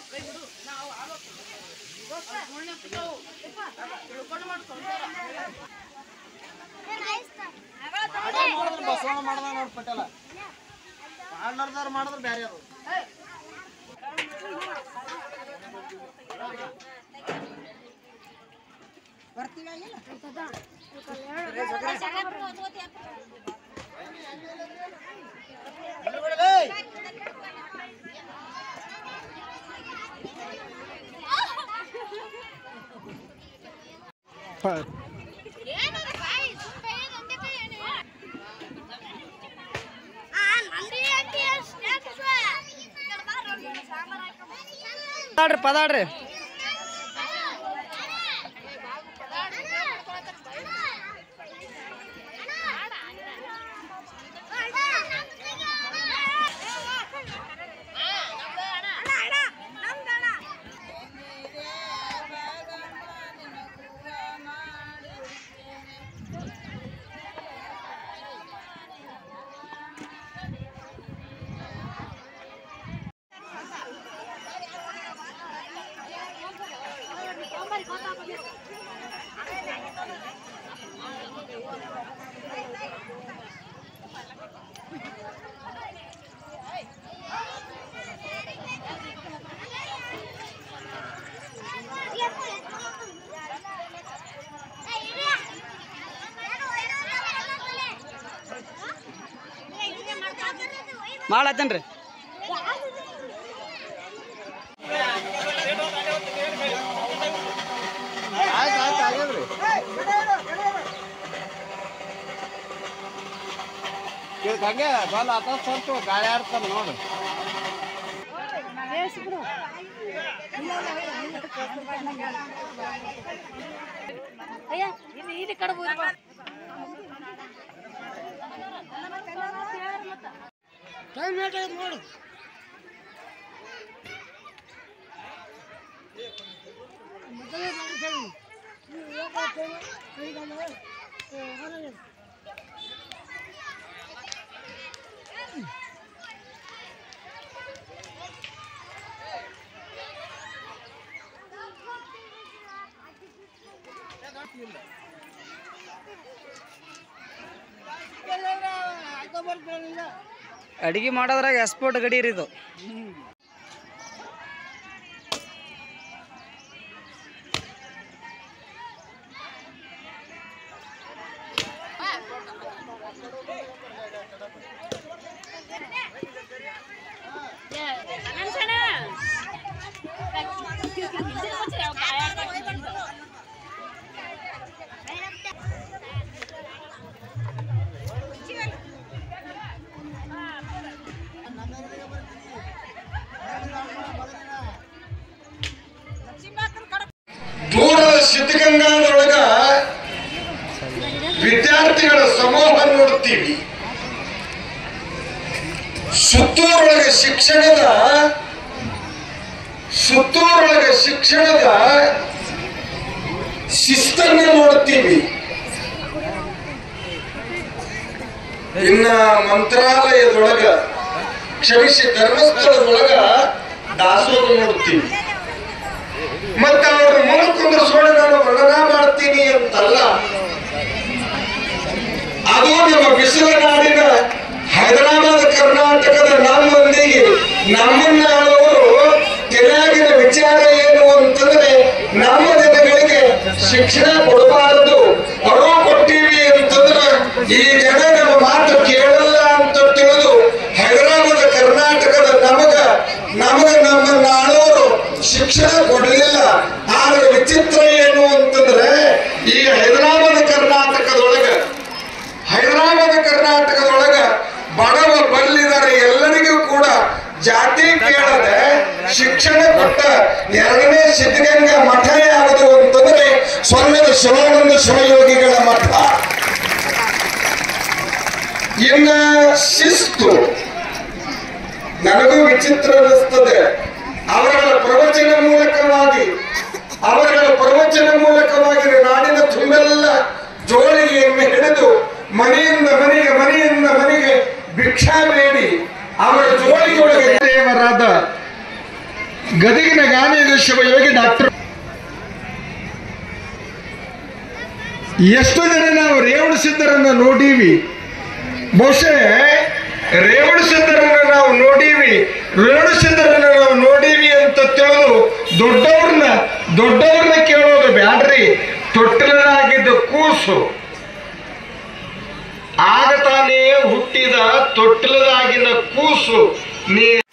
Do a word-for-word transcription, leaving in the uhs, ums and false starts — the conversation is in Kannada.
ಬಸವಣ್ಣ ಮಾಡ್ದ ನೋಡ್ ಪಟೇಲ ಮಾಡ್ಲಾರ್ದಾರ ಮಾಡಿದ್ರೆ ಬ್ಯಾರೆ ಅದು ಬರ್ತೀವಿ ಪದಾಡ್ರಿ ಪದಾಡ್ರಿ ಮಾಡತ್ತೇನ್ರಿ ಆಯ್ತು ಆಯ್ತು ಆಗ್ಯದ್ರಿ ಹಂಗೆ ಬಲ್ ಆತ ಸ್ವಲ್ಪ ಗಾಳಿ ಆಡ್ತಾರ ನೋಡು ಟೈಮ್ ಲೇಟ್ ಆಯ್ತು ನೋಡು ಅಡಿಗೆ ಮಾಡೋದ್ರಾಗ ಎಕ್ಸ್ಪೋರ್ಟ್ ಗಡಿ ರೀ ಇದು ದೂರದ ಸಿದ್ಧಗಂಗಾದೊಳಗ ವಿದ್ಯಾರ್ಥಿಗಳ ಸಮೂಹ ನೋಡುತ್ತೀವಿ. ಸುತ್ತೂರೊಳಗೆ ಶಿಕ್ಷಣದ ಸುತ್ತೂರೊಳಗೆ ಶಿಕ್ಷಣದ ಶಿಸ್ತನ್ನು ನೋಡುತ್ತೀವಿ. ಇನ್ನ ಮಂತ್ರಾಲಯದೊಳಗ ಕ್ಷಮಿಸಿ ಧರ್ಮಸ್ಥಳದೊಳಗ ದಾಸೋಹ ನೋಡುತ್ತೀವಿ. ಮತ್ತ ಅವ್ರ ಮುಂದೆ ಕುಂದ್ರಿಸೋಣ ನಾನು ವರ್ಣನ ಮಾಡ್ತೀನಿ ಅಂತಲ್ಲ, ಅದು ನಮ್ಮ ಬಿಸಿಲ ನಾಡಿನ ಹೈದರಾಬಾದ್ ಕರ್ನಾಟಕದ ನಮ್ಮ ಮಂದಿಗೆ ನಮ್ಮನ್ನ ಆಳುವರು ತೆಲುಗಿನ ವಿಚಾರ ಏನು ಅಂತಂದ್ರೆ ನಮ್ಮ ಜನಗಳಿಗೆ ಶಿಕ್ಷಣ ಕೊಡಬಾರದು, ಅಡೋ ಕೊಟ್ಟಿವಿ ಅಂತಂದ್ರೆ ಈ ಜನ ನಮ್ಮ ಮಾತು ಕೇಳಲ್ಲ ಅಂತ ತಿಳಿದು ಹೈದರಾಬಾದ್ ಕರ್ನಾಟಕದ ನಮಗ ನಮಗ ನಮ್ಮನ್ನ ಆಳೋರು ಶಿಕ್ಷಣ ಕೊಡಲಿಲ್ಲ. ಆದ್ರೆ ವಿಚಿತ್ರ ಏನು ಅಂತಂದ್ರೆ ಈ ಹೈದರಾಬಾದ್ ಕರ್ನಾಟಕದೊಳಗ ಹೈದರಾಬಾದ್ ಕರ್ನಾಟಕದೊಳಗ ಬಡವ ಬಲ್ಲಿದರೆ ಎಲ್ಲರಿಗೂ ಕೂಡ ಜಾತಿ ಕೇಳದೆ ಶಿಕ್ಷಣ ಕೊಟ್ಟ ಎರಡನೇ ಸಿದ್ಧಗಂಗಾ ಮಠ ಯಾವುದು ಅಂತಂದ್ರೆ ಸ್ವರ್ಣದ ಶಿವಾನಂದ ಶಿವಯೋಗಿಗಳ ಮಠ. ಇನ್ನ ಶಿಸ್ತು ನನಗೂ ವಿಚಿತ್ರ ಅನಿಸ್ತದೆ. ಅವರ ಪ್ರವಚನ ಮೂಲಕವಾಗಿ ಅವರ ಪ್ರವಚನ ಮೂಲಕವಾಗಿ ನಾಡಿನ ತುಂಬೆಲ್ಲ ಜೋಳಿಗೆಯನ್ನು ಹಿಡಿದು ಮನೆಯಿಂದ ಮನೆಗೆ ಮನೆಯಿಂದ ಮನೆಗೆ ಭಿಕ್ಷಾ ಬೇಡಿ ಅವರ ಜೋಳಿಗೆಯೊಳಗೆ ದೇವರಾದ ಗದಗಿನ ಗಾನ ಶಿವಯೋಗಿ ಡಾಕ್ಟರ್. ಎಷ್ಟೋ ಜನ ನಾವು ರೇವಣ ಸಿದ್ಧರನ್ನ ನೋಡೀವಿ, ಬಹುಶಃ ರೇವಣ ಸಿದ್ಧರನ್ನ ನಾವು ನೋಡೀವಿ ರೇವಣ ಸಿದ್ಧರನ್ನ ನಾವು ನೋಡೀವಿ ಅಂತ ತಿಳಿದು ದೊಡ್ಡವ್ರನ್ನ ದೊಡ್ಡವ್ರನ್ನ ಕೇಳೋದು ಬ್ಯಾಡ್ರಿ. ತೊಟ್ಟಿಲದಾಗಿದ್ದ ಕೂಸು, ಆಗ ತಾನೇ ಹುಟ್ಟಿದ ತೊಟ್ಟಿಲದಾಗಿನ ಕೂಸು ನೀ